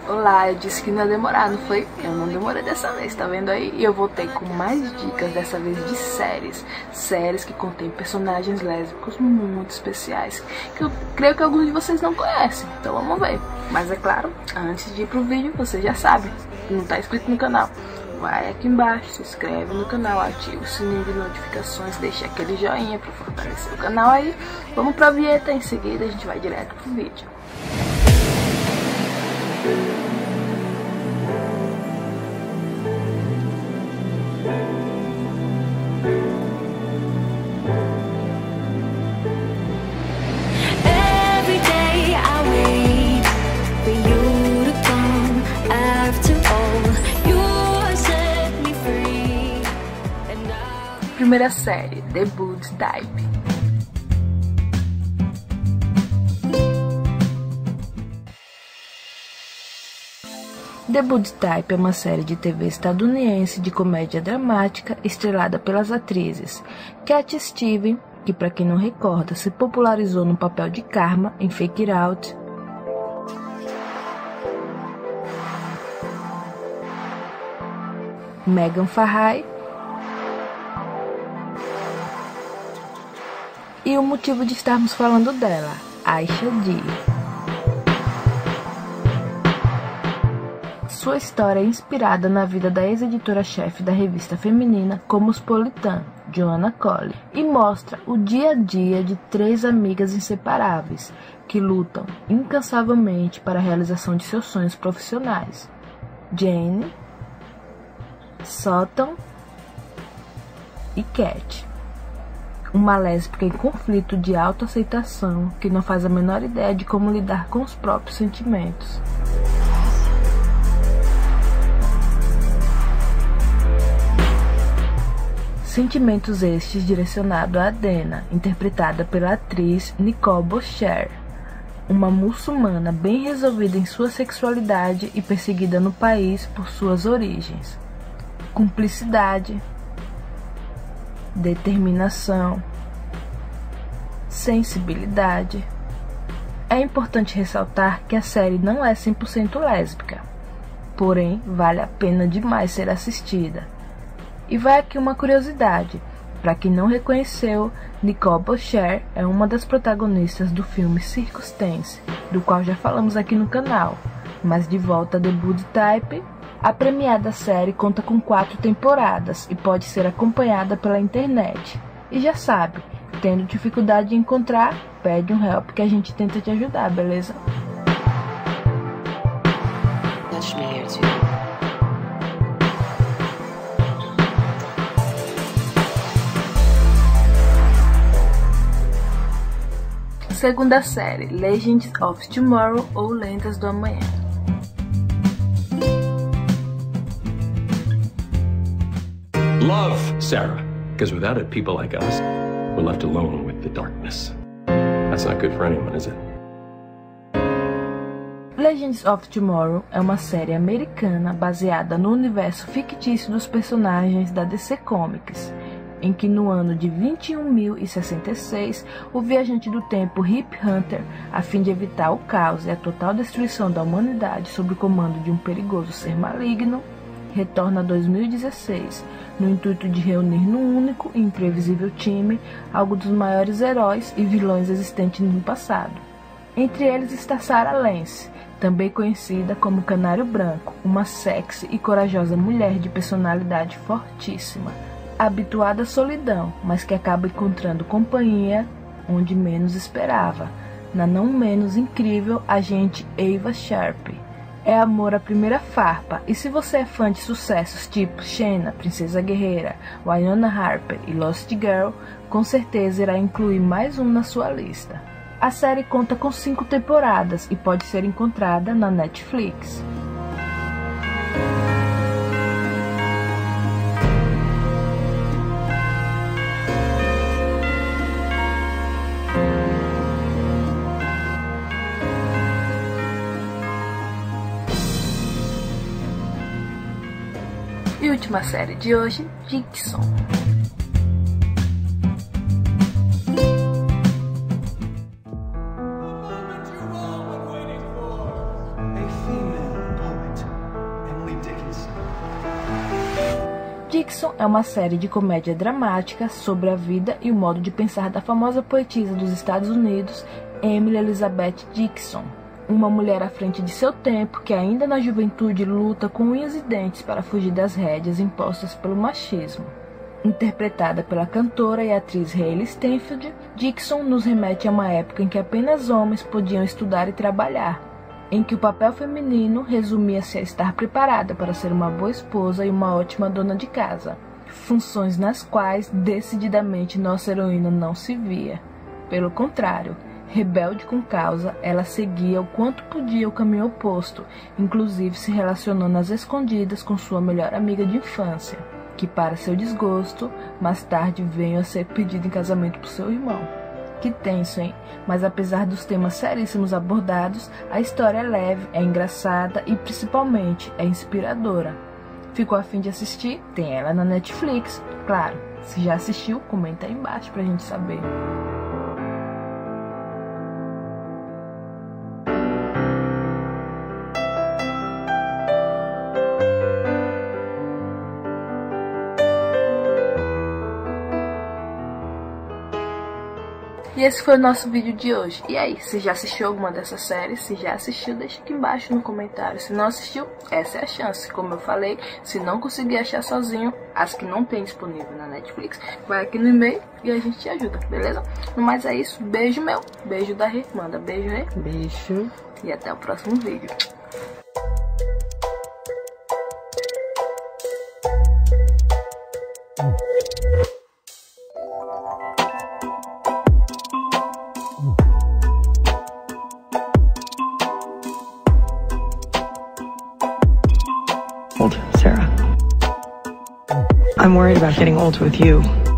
Olá, eu disse que não ia demorar, não foi? Eu não demorei dessa vez, tá vendo aí? E eu voltei com mais dicas, dessa vez de séries. Séries que contêm personagens lésbicos muito especiais, que eu creio que alguns de vocês não conhecem. Então vamos ver. Mas é claro, antes de ir pro vídeo, você já sabe, não tá inscrito no canal, vai aqui embaixo, se inscreve no canal, ativa o sininho de notificações, deixa aquele joinha pra fortalecer o canal aí. Vamos pra vinheta, em seguida a gente vai direto pro vídeo. Primeira série, The Blood Type. The Blood Type é uma série de TV estadunidense de comédia dramática estrelada pelas atrizes Cat Stevens, que para quem não recorda se popularizou no papel de Karma em Fake It Out, Megan Fahey e o motivo de estarmos falando dela, Aisha Dee. Sua história é inspirada na vida da ex-editora-chefe da revista feminina Cosmopolitan, Joanna Cole, e mostra o dia a dia de três amigas inseparáveis que lutam incansavelmente para a realização de seus sonhos profissionais: Jane, Sutton e Cat. Uma lésbica em conflito de autoaceitação que não faz a menor ideia de como lidar com os próprios sentimentos. Sentimentos estes direcionados a Adena, interpretada pela atriz Nicole Boucher, uma muçulmana bem resolvida em sua sexualidade e perseguida no país por suas origens. Cumplicidade, determinação, sensibilidade. É importante ressaltar que a série não é 100% lésbica, porém vale a pena demais ser assistida. E vai aqui uma curiosidade, para quem não reconheceu, Nicole Boucher é uma das protagonistas do filme Circumstance, do qual já falamos aqui no canal. Mas de volta a The Blood Type, a premiada série conta com 4 temporadas e pode ser acompanhada pela internet. E já sabe, tendo dificuldade de encontrar, pede um help que a gente tenta te ajudar, beleza? Segunda série, Legends of Tomorrow ou Lendas do Amanhã. Love Sarah, because without it, people like us, we're left alone with the darkness. That's not good for anyone, is it? Legends of Tomorrow é uma série americana baseada no universo fictício dos personagens da DC Comics, em que no ano de 21.066, o viajante do tempo Rip Hunter, a fim de evitar o caos e a total destruição da humanidade sob o comando de um perigoso ser maligno, retorna a 2016, no intuito de reunir num único e imprevisível time alguns dos maiores heróis e vilões existentes no passado. Entre eles está Sarah Lance, também conhecida como Canário Branco, uma sexy e corajosa mulher de personalidade fortíssima, habituada à solidão, mas que acaba encontrando companhia onde menos esperava, na não menos incrível agente Ava Sharp. É amor à primeira farpa, e se você é fã de sucessos tipo Xena, Princesa Guerreira, Winona Harper e Lost Girl, com certeza irá incluir mais um na sua lista. A série conta com 5 temporadas e pode ser encontrada na Netflix. E última série de hoje, Dixon. Dixon é uma série de comédia dramática sobre a vida e o modo de pensar da famosa poetisa dos Estados Unidos, Emily Elizabeth Dixon, uma mulher à frente de seu tempo que ainda na juventude luta com unhas e dentes para fugir das rédeas impostas pelo machismo. Interpretada pela cantora e atriz Hailee Steinfeld, Dixon nos remete a uma época em que apenas homens podiam estudar e trabalhar, em que o papel feminino resumia-se a estar preparada para ser uma boa esposa e uma ótima dona de casa, funções nas quais decididamente nossa heroína não se via. Pelo contrário, rebelde com causa, ela seguia o quanto podia o caminho oposto, inclusive se relacionando às escondidas com sua melhor amiga de infância, que para seu desgosto, mais tarde veio a ser pedida em casamento por seu irmão. Que tenso, hein? Mas apesar dos temas seríssimos abordados, a história é leve, é engraçada e principalmente é inspiradora. Ficou a fim de assistir? Tem ela na Netflix. Claro, se já assistiu, comenta aí embaixo pra gente saber. E esse foi o nosso vídeo de hoje. E aí, você já assistiu alguma dessas séries? Se já assistiu, deixa aqui embaixo no comentário. Se não assistiu, essa é a chance. Como eu falei, se não conseguir achar sozinho, as que não tem disponível na Netflix, vai aqui no e-mail e a gente te ajuda, beleza? No mais é isso. Beijo meu. Beijo da Rê. Manda beijo, Rê. Beijo. E até o próximo vídeo. Sarah. I'm worried about getting old with you.